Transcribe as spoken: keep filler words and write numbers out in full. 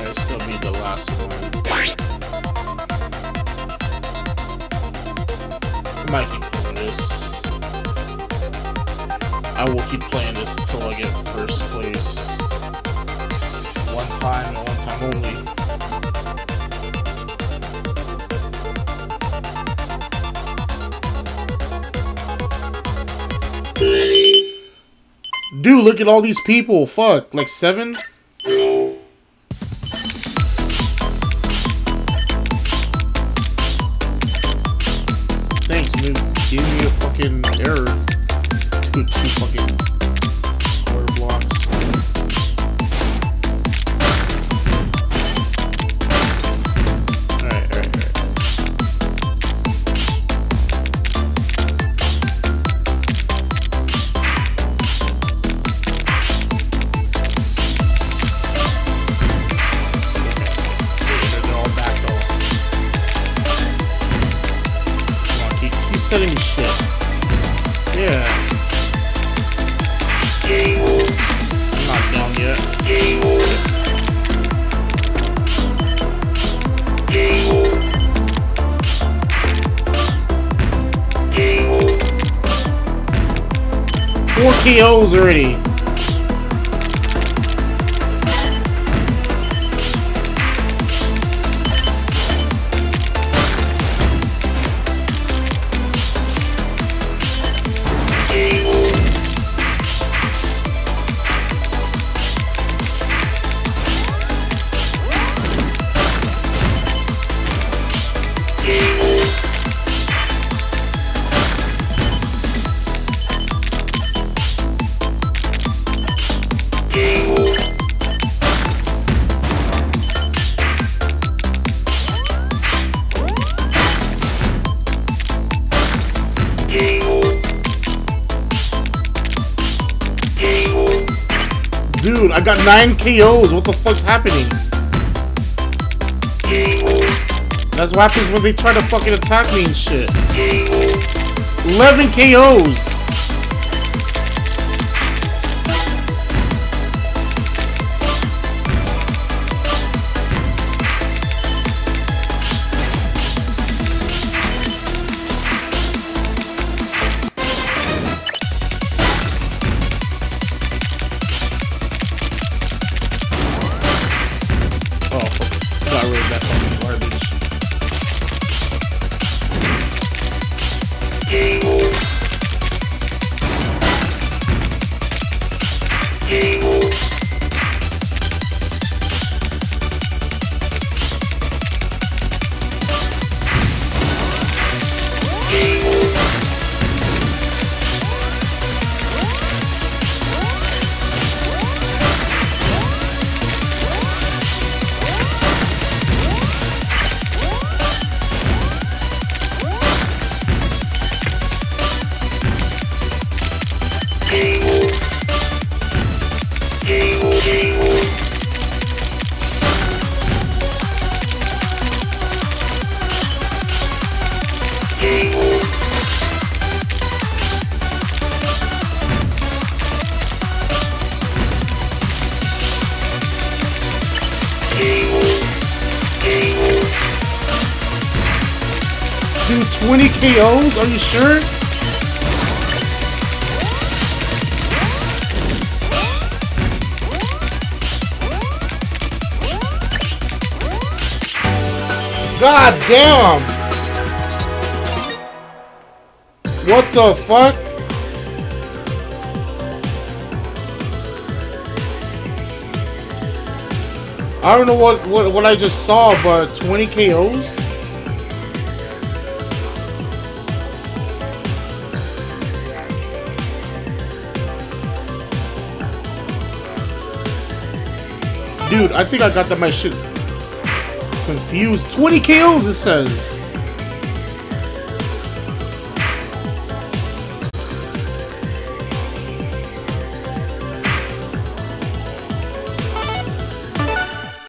it's gonna be the last one. I might keep playing this. I will keep playing this until I get first place. One time and one time only. Dude, look at all these people. Fuck, like seven? Thanks, dude. Gave me a fucking error. Dude, two fucking square blocks. Alright, alright, alright. Setting me shit. Yeah. I'm not down yet. Four K Os already. Dude, I got nine K Os. What the fuck's happening? That's what happens when they try to fucking attack me and shit. eleven K Os. Dude, twenty K Os? Are you sure? God damn! What the fuck? I don't know what, what, what I just saw, but twenty K Os? Dude, I think I got that my shit confused. twenty K Os it says.